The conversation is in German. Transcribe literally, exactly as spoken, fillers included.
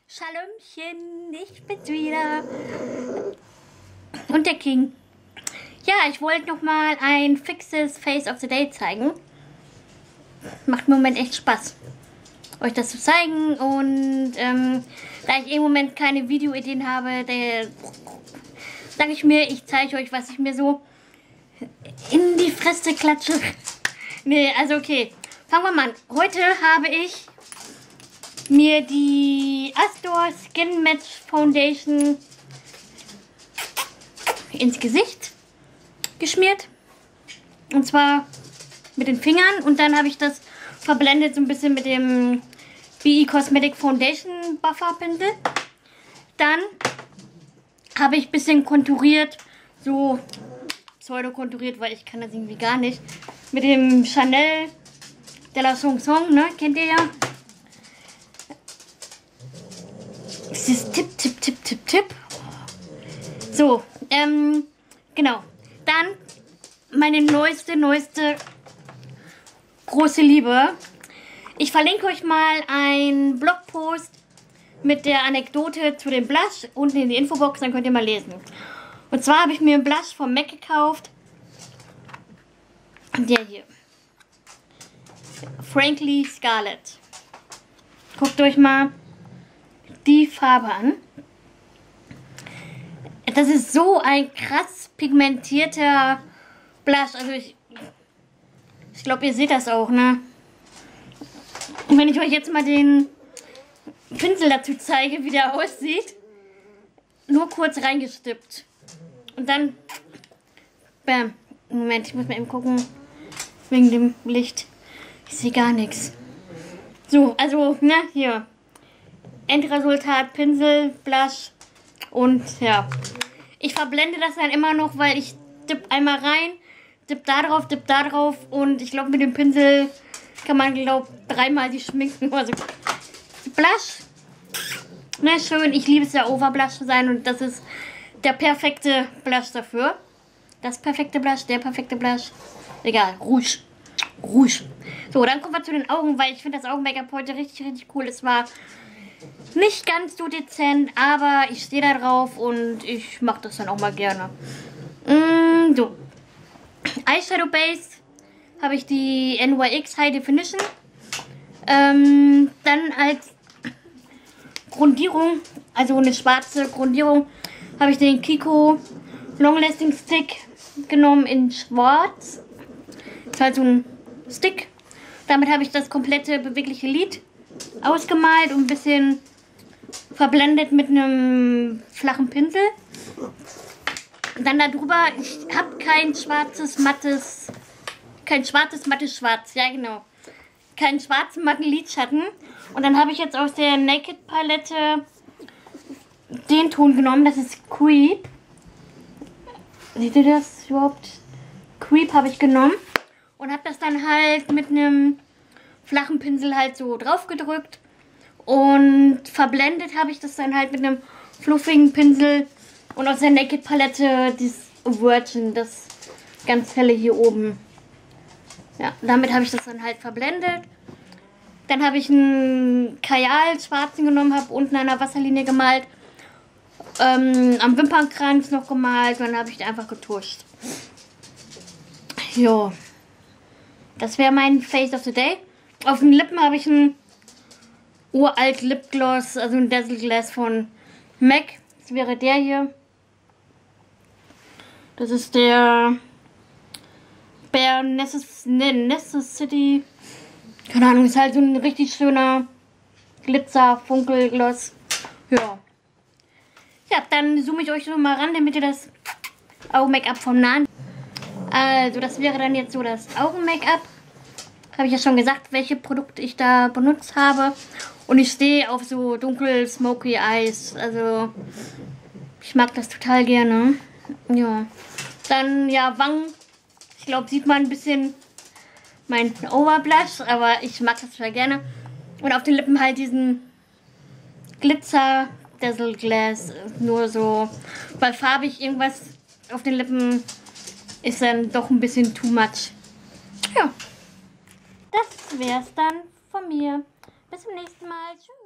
Schalömchen, ich bin's wieder. Und der King. Ja, ich wollte noch mal ein fixes Face of the Day zeigen. Macht im Moment echt Spaß, euch das zu zeigen. Und ähm, da ich im Moment keine Videoideen habe, sage ich mir, ich zeige euch, was ich mir so in die Fresse klatsche. Nee, also okay. Fangen wir mal an. Heute habe ich mir die Astor Skin Match Foundation ins Gesicht geschmiert. Und zwar mit den Fingern. Und dann habe ich das verblendet so ein bisschen mit dem B E Cosmetic Foundation Buffer Pinsel. Dann habe ich ein bisschen konturiert, so pseudo konturiert, weil ich kann das irgendwie gar nicht. Mit dem Chanel de la Chanson, ne? Kennt ihr ja. Es ist Tipp, Tipp, Tipp, Tipp, Tipp. So, ähm, genau. Dann meine neueste, neueste große Liebe. Ich verlinke euch mal einen Blogpost mit der Anekdote zu dem Blush unten in die Infobox, dann könnt ihr mal lesen. Und zwar habe ich mir einen Blush vom M A C gekauft. Der hier. Frankly Scarlet. Guckt euch mal die Farbe an. Das ist so ein krass pigmentierter Blush. Also ich, ich glaube, ihr seht das auch, ne? Und wenn ich euch jetzt mal den Pinsel dazu zeige, wie der aussieht. Nur kurz reingestippt. Und dann, bam. Moment, ich muss mal eben gucken. Wegen dem Licht. Ich sehe gar nichts. So, also, ne, hier. Endresultat, Pinsel, Blush. Und ja. Ich verblende das dann immer noch, weil ich dipp einmal rein, dipp da drauf, dipp da drauf. Und ich glaube, mit dem Pinsel kann man, glaube ich, dreimal die schminken. Also, Blush. Na schön, ich liebe es ja, Overblush zu sein. Und das ist der perfekte Blush dafür. Das perfekte Blush, der perfekte Blush. Egal, Rouge. Rouge. So, dann kommen wir zu den Augen, weil ich finde das Augen-Make-up heute richtig, richtig cool. Es war nicht ganz so dezent, aber ich stehe da drauf und ich mache das dann auch mal gerne. Mm, so. Eyeshadow Base habe ich die N Y X High Definition. Ähm, dann als Grundierung, also eine schwarze Grundierung, habe ich den Kiko Long Lasting Stick genommen in schwarz. Das ist halt so ein Stick. Damit habe ich das komplette bewegliche Lid ausgemalt und ein bisschen verblendet mit einem flachen Pinsel. Dann darüber, ich habe kein schwarzes, mattes, kein schwarzes, mattes Schwarz, ja genau. Keinen schwarzen, matten Lidschatten. Und dann habe ich jetzt aus der Naked Palette den Ton genommen, das ist Creep. Seht ihr das überhaupt? Creep habe ich genommen und habe das dann halt mit einem flachen Pinsel halt so drauf gedrückt und verblendet habe ich das dann halt mit einem fluffigen Pinsel und aus der Naked Palette dieses Virgin, das ganz helle hier oben. Ja, damit habe ich das dann halt verblendet. Dann habe ich einen Kajal schwarzen genommen, habe unten an der Wasserlinie gemalt. Ähm, am Wimpernkranz noch gemalt und dann habe ich die einfach getuscht. Jo. Das wäre mein Face of the Day. Auf den Lippen habe ich einen uralt Lipgloss, also ein Dazzle Glass von M A C. Das wäre der hier. Das ist der Bare Necess ne, Necessity. Keine Ahnung, ist halt so ein richtig schöner Glitzer-Funkelgloss. Ja. Ja, dann zoome ich euch noch mal ran, damit ihr das Augen-Make-up vom Nahen. Also, das wäre dann jetzt so das Augen-Make-up. Habe ich ja schon gesagt, welche Produkte ich da benutzt habe. Und ich stehe auf so dunkel Smoky Eyes. Also, ich mag das total gerne. Ja. Dann, ja, Wangen. Ich glaube, sieht man ein bisschen mein Overblush, aber ich mag das total gerne. Und auf den Lippen halt diesen Glitzer Dazzle Glass, nur so, weil farbig irgendwas auf den Lippen ist dann doch ein bisschen too much. Ja, das wär's dann von mir. Bis zum nächsten Mal. Tschüss.